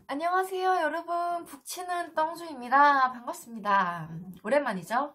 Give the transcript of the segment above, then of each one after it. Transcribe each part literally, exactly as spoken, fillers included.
안녕하세요 여러분, 북치는 떵주입니다. 반갑습니다. 오랜만이죠?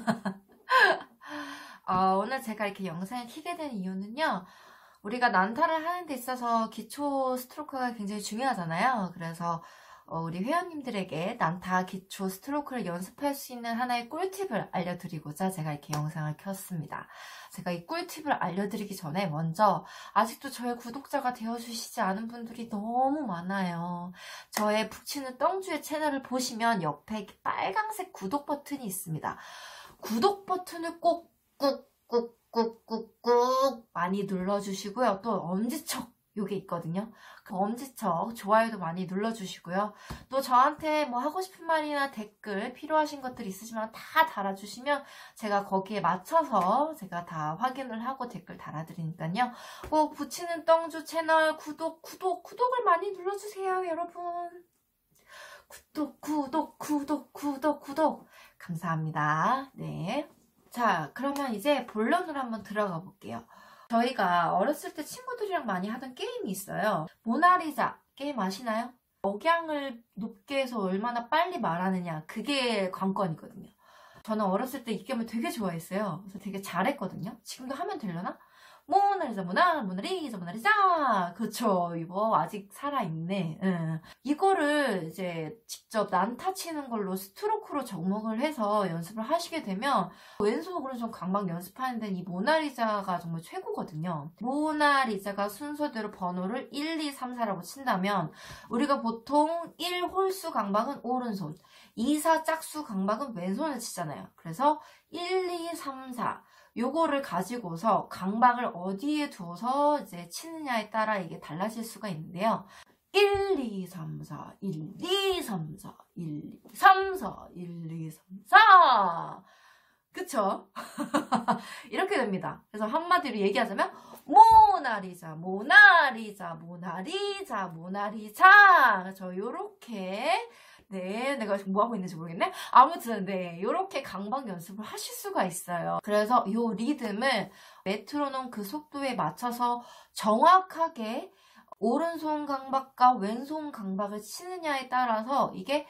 어, 오늘 제가 이렇게 영상을 켜게 된 이유는요, 우리가 난타를 하는 데 있어서 기초 스트로크가 굉장히 중요하잖아요. 그래서 어, 우리 회원님들에게 난타 기초 스트로크를 연습할 수 있는 하나의 꿀팁을 알려드리고자 제가 이렇게 영상을 켰습니다. 제가 이 꿀팁을 알려드리기 전에 먼저 아직도 저의 구독자가 되어주시지 않은 분들이 너무 많아요. 저의 북치는 떵주의 채널을 보시면 옆에 빨간색 구독 버튼이 있습니다. 구독 버튼을 꼭 꾹꾹꾹꾹꾹 많이 눌러주시고요. 또 엄지척 요게 있거든요. 그 엄지척 좋아요도 많이 눌러주시고요. 또 저한테 뭐 하고 싶은 말이나 댓글 필요하신 것들 있으시면 다 달아주시면 제가 거기에 맞춰서 제가 다 확인을 하고 댓글 달아드리니까요. 꼭 북치는 떵주 채널 구독 구독 구독을 많이 눌러주세요 여러분. 구독 구독 구독 구독 구독 감사합니다. 네. 자, 그러면 이제 본론으로 한번 들어가 볼게요. 저희가 어렸을 때 친구들이랑 많이 하던 게임이 있어요. 모나리자 게임 아시나요? 억양을 높게 해서 얼마나 빨리 말하느냐, 그게 관건이거든요. 저는 어렸을 때 이 게임을 되게 좋아했어요. 그래서 되게 잘했거든요. 지금도 하면 되려나? 모나리자 모나 모나리자 모나리자, 그쵸. 이거 아직 살아있네. 응. 이거를 이제 직접 난타 치는 걸로 스트로크로 접목을 해서 연습을 하시게 되면 왼손 오른손 강박 연습하는 데는 이 모나리자가 정말 최고거든요. 모나리자가 순서대로 번호를 일, 이, 삼, 사라고 친다면 우리가 보통 일 홀수 강박은 오른손, 이, 사 짝수 강박은 왼손을 치잖아요. 그래서 일, 이, 삼, 사 요거를 가지고서 강박을 어디에 두어서 이제 치느냐에 따라 이게 달라질 수가 있는데요. 일, 이, 삼, 사, 일, 이, 삼, 사, 일, 이, 삼, 사, 일, 이, 삼, 사. 그쵸? 이렇게 됩니다. 그래서 한마디로 얘기하자면 모나리자, 모나리자, 모나리자, 모나리자. 그쵸? 요렇게. 네, 내가 지금 뭐하고 있는지 모르겠네? 아무튼, 네, 이렇게 강박 연습을 하실 수가 있어요. 그래서 이 리듬을 메트로놈 그 속도에 맞춰서 정확하게 오른손 강박과 왼손 강박을 치느냐에 따라서 이게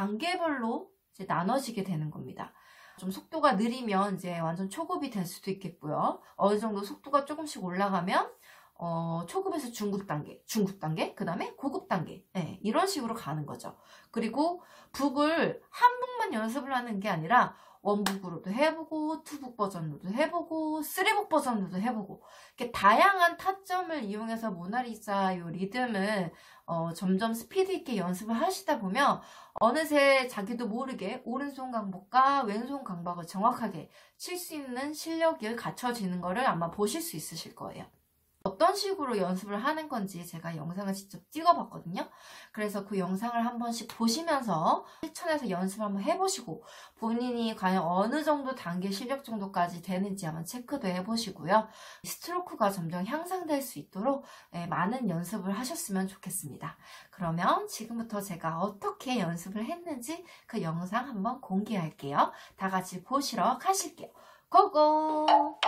단계별로 이제 나눠지게 되는 겁니다. 좀 속도가 느리면 이제 완전 초급이 될 수도 있겠고요. 어느 정도 속도가 조금씩 올라가면 어, 초급에서 중급 단계, 중급 단계, 그 다음에 고급 단계. 네, 이런 식으로 가는 거죠. 그리고 북을 한 북만 연습을 하는 게 아니라 원북으로도 해보고, 투북 버전으로도 해보고, 쓰리북 버전으로도 해보고, 이렇게 다양한 타점을 이용해서 모나리자 요 리듬을 어, 점점 스피드 있게 연습을 하시다 보면 어느새 자기도 모르게 오른손 강박과 왼손 강박을 정확하게 칠 수 있는 실력이 갖춰지는 거를 아마 보실 수 있으실 거예요. 어떤 식으로 연습을 하는 건지 제가 영상을 직접 찍어봤거든요. 그래서 그 영상을 한 번씩 보시면서 실천해서 연습을 한번 해보시고 본인이 과연 어느 정도 단계 실력 정도까지 되는지 한번 체크도 해보시고요. 스트로크가 점점 향상될 수 있도록 많은 연습을 하셨으면 좋겠습니다. 그러면 지금부터 제가 어떻게 연습을 했는지 그 영상 한번 공개할게요. 다 같이 보시러 가실게요. 고고!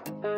네.